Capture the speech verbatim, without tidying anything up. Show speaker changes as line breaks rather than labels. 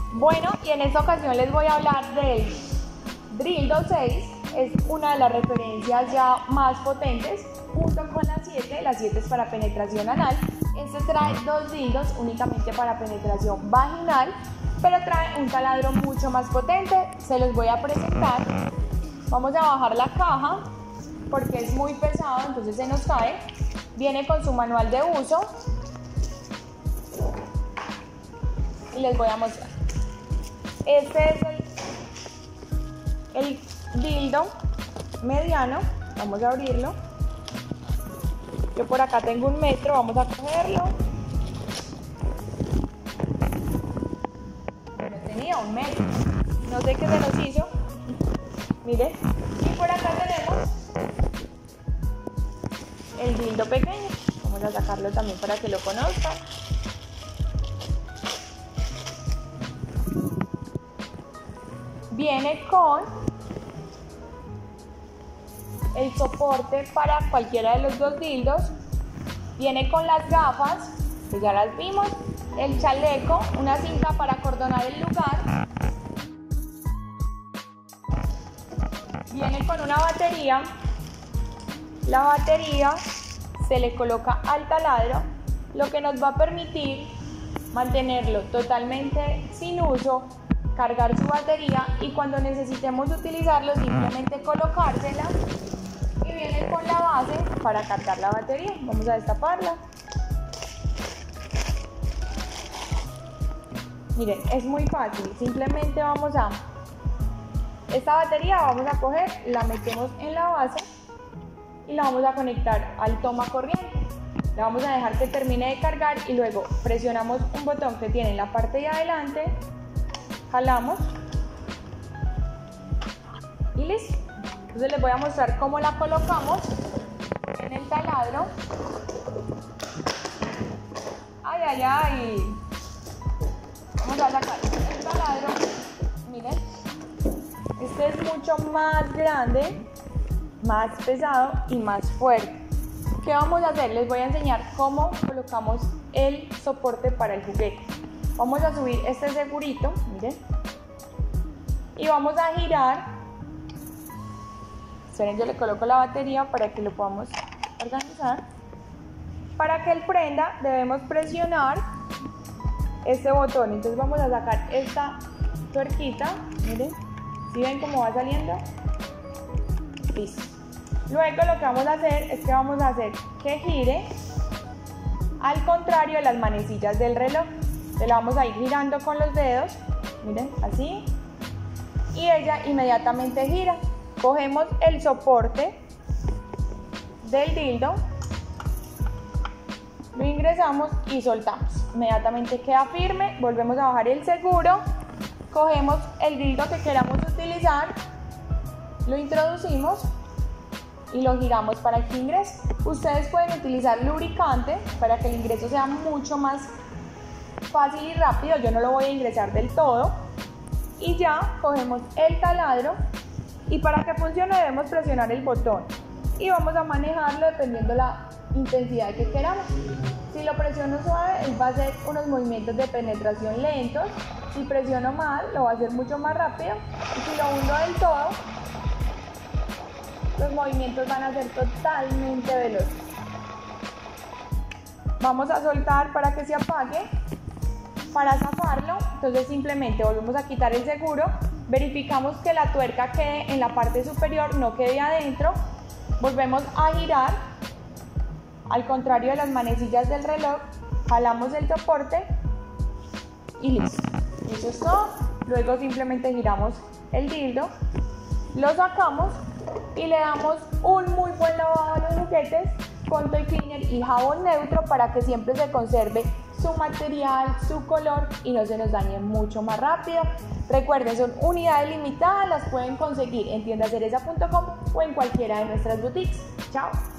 Bueno, y en esta ocasión les voy a hablar del Drildo seis. Es una de las referencias ya más potentes, junto con la siete. La siete es para penetración anal. Este trae dos dildos únicamente para penetración vaginal, pero trae un taladro mucho más potente. Se los voy a presentar. Vamos a bajar la caja porque es muy pesado, entonces se nos cae. Viene con su manual de uso y les voy a mostrar. Este es el, el dildo mediano. Vamos a abrirlo. Yo por acá tengo un metro, vamos a cogerlo. No tenía un metro, no sé qué se nos hizo. Miren, y por acá tenemos el dildo pequeño. Vamos a sacarlo también para que lo conozcan. Viene con el soporte para cualquiera de los dos dildos. Viene con las gafas, que ya las vimos, el chaleco, una cinta para acordonar el lugar. Viene con una batería. La batería se le coloca al taladro, lo que nos va a permitir mantenerlo totalmente sin uso, cargar su batería y cuando necesitemos utilizarlo simplemente colocársela, y viene con la base para cargar la batería. Vamos a destaparla. Miren, es muy fácil, simplemente vamos a esta batería, vamos a coger, la metemos en la base y la vamos a conectar al toma corriente. La vamos a dejar que termine de cargar y luego presionamos un botón que tiene en la parte de adelante, jalamos y listo. Entonces les voy a mostrar cómo la colocamos en el taladro. Ay, ay, ay. Vamos a sacar el taladro. Miren, este es mucho más grande, más pesado y más fuerte. ¿Qué vamos a hacer? Les voy a enseñar cómo colocamos el soporte para el juguete. Vamos a subir este segurito, miren, y vamos a girar. Esperen, yo le coloco la batería para que lo podamos organizar. Para que él prenda debemos presionar este botón. Entonces vamos a sacar esta tuerquita, miren, ¿sí ven cómo va saliendo? Listo. Luego lo que vamos a hacer es que vamos a hacer que gire al contrario de las manecillas del reloj. Se la vamos a ir girando con los dedos, miren, así, y ella inmediatamente gira. Cogemos el soporte del dildo, lo ingresamos y soltamos. Inmediatamente queda firme, volvemos a bajar el seguro, cogemos el dildo que queramos utilizar, lo introducimos y lo giramos para que ingrese. Ustedes pueden utilizar lubricante para que el ingreso sea mucho más fácil y rápido. Yo no lo voy a ingresar del todo. Y ya cogemos el taladro y para que funcione debemos presionar el botón y vamos a manejarlo dependiendo la intensidad que queramos. Si lo presiono suave, él va a hacer unos movimientos de penetración lentos. Si presiono mal, lo va a hacer mucho más rápido. Y si lo hundo del todo, los movimientos van a ser totalmente veloces. Vamos a soltar para que se apague. Para zafarlo, entonces simplemente volvemos a quitar el seguro, verificamos que la tuerca quede en la parte superior, no quede adentro, volvemos a girar al contrario de las manecillas del reloj, jalamos el soporte y listo. Eso es todo. Luego simplemente giramos el dildo, lo sacamos y le damos un muy buen lavado a los juguetes con toy cleaner y jabón neutro para que siempre se conserve su material, su color y no se nos dañe mucho más rápido. Recuerden, son unidades limitadas, las pueden conseguir en tienda cereza punto com o en cualquiera de nuestras boutiques. Chao.